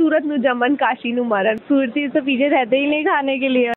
સુરતનું જમણ, કાશીનું મરણ. સુરતી તો પીછે રહેते ही नहीं खाने के लिए.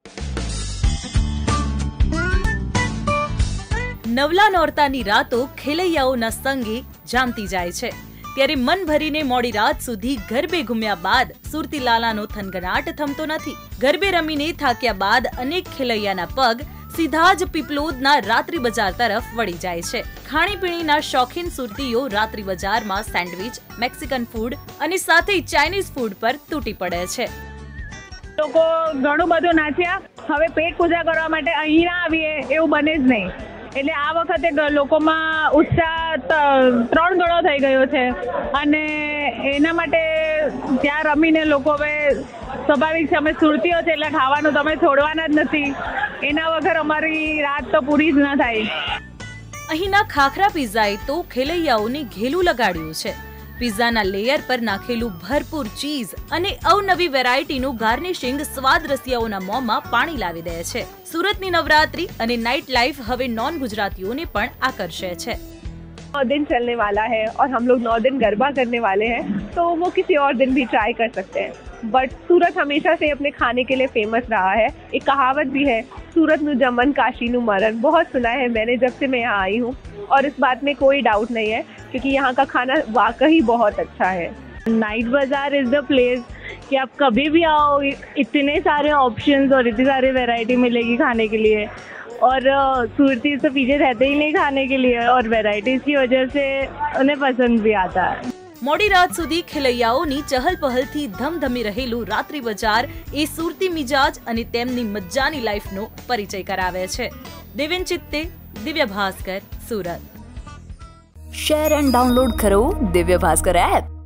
નવલા નોરતાની રાતો ખેલૈયાઓના સંગે જામતી જાય છે. ત્યારે મન ભરીને મોડી રાત સુધી ગરબે ઘૂમ્યા બાદ સુરતી લાલાનો થનગનાટ થમતો નથી. ગરબે રમીને થાક્યા બાદ અનેક ખેલૈયાના પગ સીધા જ પીપલોદના રાત્રિ બજાર તરફ વળી જાય છે. ખાણીપીણીના શોખીન સુરતીઓ રાત્રિ બજારમાં સેન્ડવિચ, મેક્સિકન ફૂડ અને સાથે ચાઇનીઝ ફૂડ પર તૂટી પડે છે. લોકો ઘણું બધું નાચ્યા. હવે પેટ પૂજા કરવા માટે અહીં ના આવીએ એવું બને જ નહીં. એટલે આ વખતે લોકોમાં ઉત્સાહ 3 ગણો થઈ ગયો છે અને એના માટે ત્યાં રમીને લોકો હવે સ્વાભાવિક છે, અમે સુરતીઓ છે એટલે ખાવાનું તમે છોડવાના જ નથી. એના વગર અમારી રાત તો પૂરી જ ન થાય. અહીંના ખાખરા પિઝાએ તો ખેલૈયાઓને ઘેલું લગાડ્યું છે. પિઝાના લેયર પર નાખેલું ભરપૂર ચીઝ અને અવનવી વેરાયટીનું ગાર્નિશિંગ સ્વાદ રસિયાઓના મોંમાં પાણી લાવી દે છે. સુરતની નવરાત્રી અને નાઇટ લાइफ હવે નોન ગુજરાતીઓને પણ આકર્ષે છે. 9 दिन चलने वाला है और हम लोग 9 दिन गरबा करने वाले हैं, तो वो किसी और दिन भी ट्राई कर सकते हैं. बट सूरत हमेशा से अपने खाने के लिए फेमस रहा है. एक कहावत भी है, सूरतનું जमन, काशीનું मरण. बहुत सुना है मैंने जब से मैं यहाँ आई हूँ और इस बात में कोई डाउट नहीं है क्योंकि यहाँ का खाना वाकई बहुत अच्छा है. नाइट बाजार इज द प्लेस कि आप कभी भी आओ, इतने सारे ऑप्शंस और इतनी सारी वैरायटी मिलेगी खाने के लिए. और सूरती तो पीछे रहते ही नहीं खाने के लिए और वैरायटीज की वजह से उन्हें पसंद भी आता है. મોડી રાત સુધી ખેલૈયાઓની ચહલપહલથી ધમધમી રહેલું રાત્રિ બજાર એ સુરતી મિજાજ અને તેમની મજાની લાઈફનો પરિચય કરાવે છે. Deven Chitte, Divya Bhaskar, Surat. Share and download કરો દિવ્ય ભાસ્કર એપ.